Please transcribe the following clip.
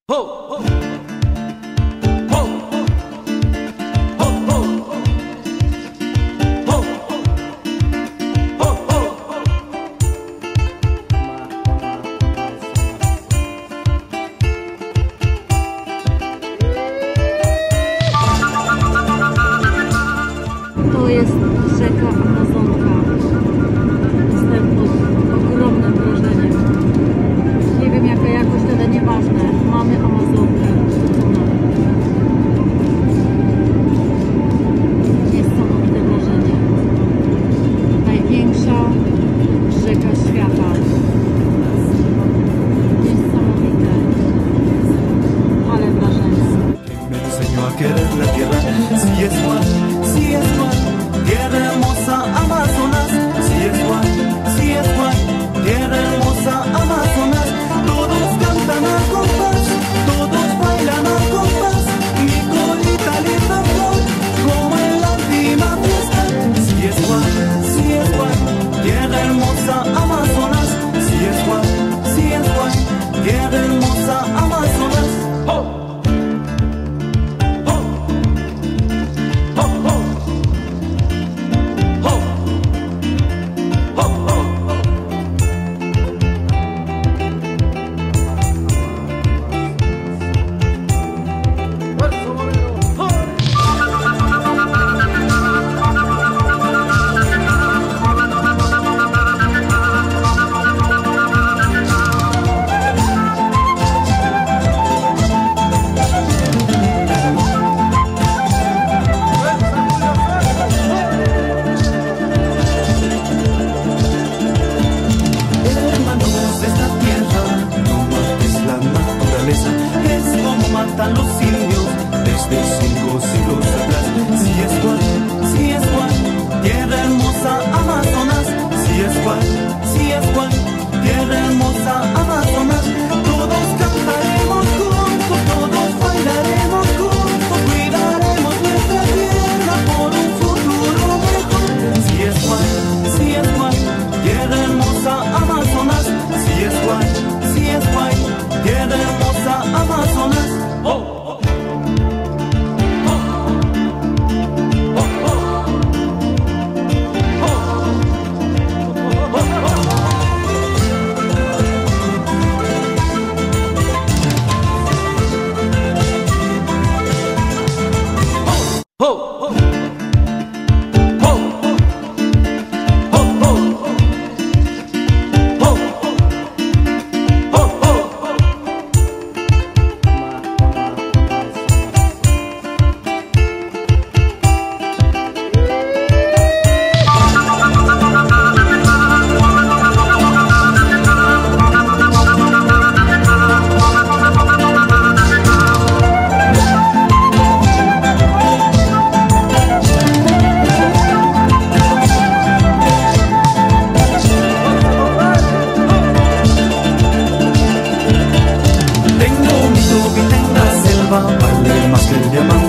To jest rzeka Amazonka. Jestem pod ogromnym wrażeniem. Nie wiem jaka jakość, ale nieważne. Mamy Amazonkę. Niesamowite wrażenie. Największa rzeka świata. Niesamowite. Ale wrażenie. Si es Juan, tierra hermosa Amazonas. Si es Juan, tierra hermosa Amazonas. Todos cantan a compás, todos bailan a compás. Mi colita linda flor, como en la última fiesta. Si es Juan, tierra hermosa Amazonas. Si es Juan, tierra hermosa Amazonas. Matan los indios desde 5 siglos atrás. Si es Juan, tierra hermosa Amazonas. Si es Juan, tierra hermosa Amazonas. Todos cantaremos juntos, todos bailaremos juntos, cuidaremos nuestra tierra por un futuro mejor. Si es Juan, tierra hermosa Amazonas. Si es Juan, tierra hermosa Amazonas. Vale más que el diamante.